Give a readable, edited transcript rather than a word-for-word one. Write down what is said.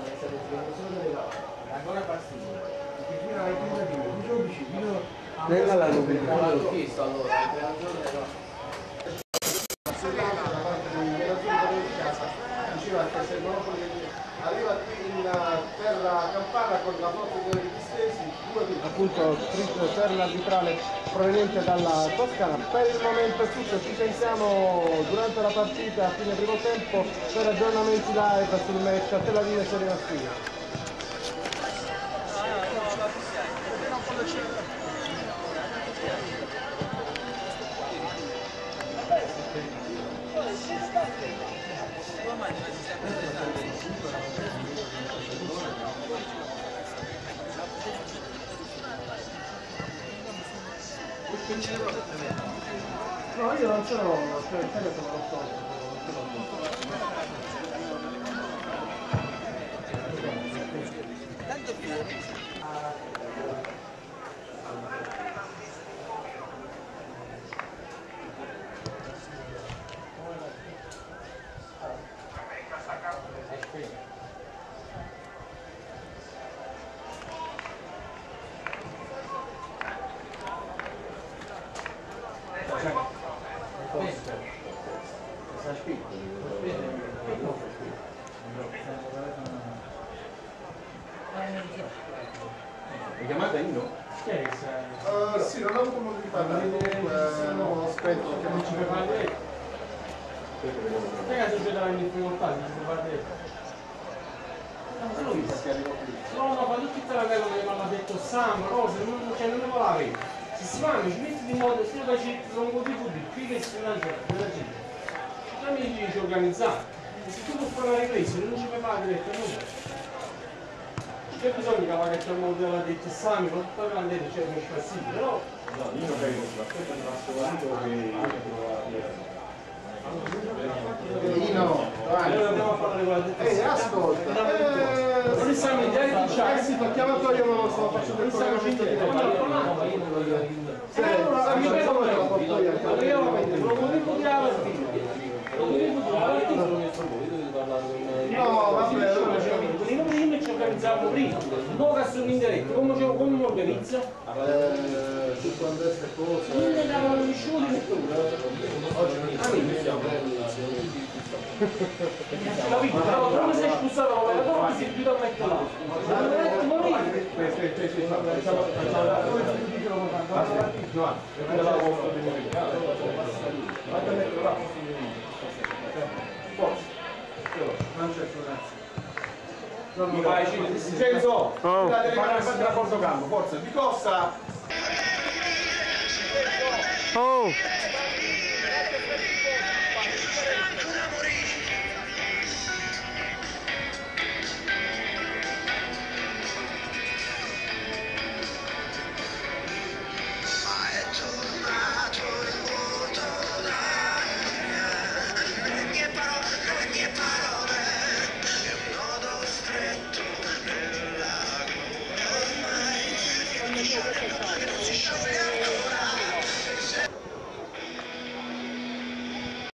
Ancora partito. Fino ai tentativi, 12, fino a... Nella la rubrica. L'ho chiesto allora, da parte di casa, diceva che se il Monopoli arriva qui in terra campana con la forza dei distesi, Appunto scritto per l'arbitrale proveniente dalla Toscana. Per il momento è tutto, ci sentiamo durante la partita a fine primo tempo per aggiornamenti live sul match a Tel Aviv e Serena Spina. No, io non ce l'ho, cioè il telefono lo so. Tanto più. Hai chiamato Ino? sì, non ho avuto modo di parlare, comunque aspetto che non ci Perché la società in difficoltà, si può fare detto? No, ma tutta la cosa che mi hanno detto Sam, cose, non ne vuole avere. Se si fanno, ci metti di modo, se la gente non così di qui che si lancia della gente. La mia dice organizzare. Se tu puoi fare la ripresa, non ci puoi fare diretta nulla. C'è bisogno che magari c'è un modo della detto Sam, ma tutta la grande c'è un spassibile, però... No, io non credo, l'aspetto di Massolito che... Ino, Allora andiamo a parlare con la detto ascolta, non siamo in diario ufficiale. sì, ti chiamato io, ma non sto facendo il collegamento di no, vabbè, ci organizziamo prima, non che sono in diretto, come mi organizza? tutto andesse cose. Non ne davano conosciuti Oggi non siamo capito? Però come sei scusato con la cosa si è più da mettere là. non c'è ragazzi. Mi vai, Vincenzo! La telecamera fate la fotocampo, forza, di costa! Oh!